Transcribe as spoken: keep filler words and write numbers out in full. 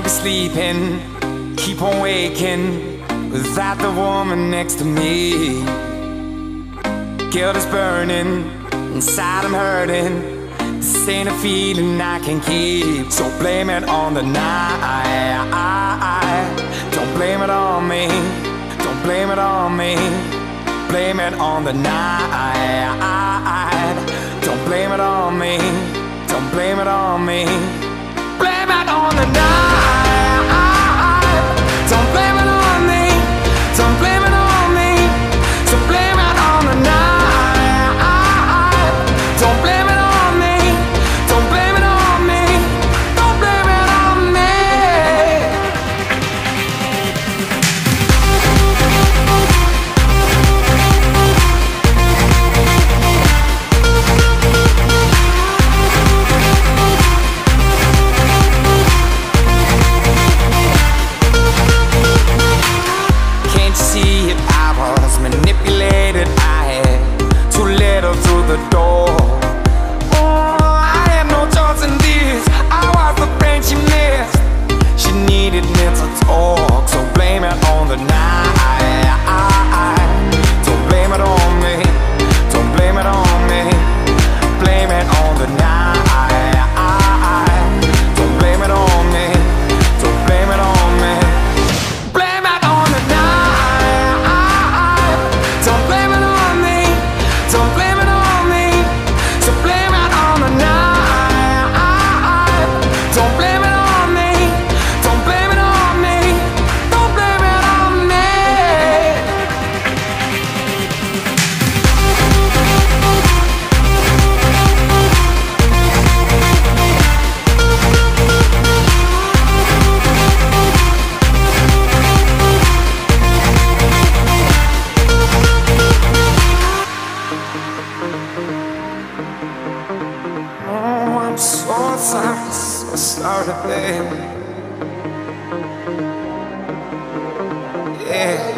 Can't be sleeping, keep on waking without the woman next to me. Guilt is burning, inside I'm hurting. This ain't a feeling I can keep. So blame it on the night. Don't blame it on me. Don't blame it on me. Blame it on the night. Don't blame it on me. Don't blame it on me. Blame it on the night. Don't blame it on me. Don't blame it on me. So blame it on the night. Don't blame it on me. Don't blame it on me. Don't blame it on me. Can't you see it? I was manipulated. I had too little through the door. Oh, I had no choice in this. I was the friend she missed. She needed me to talk. So blame it on the night. Don't blame it on me. Don't blame it on me. Blame it on the night. Don't blame it on me. Don't blame it on me. Blame it on the night. Don't blame it on me. Don't blame it on me. So blame it on the night. Don't blame it on me. Don't blame it on me. Don't blame it on me. Oh, I'm so sorry, so sorry, babe. Yeah.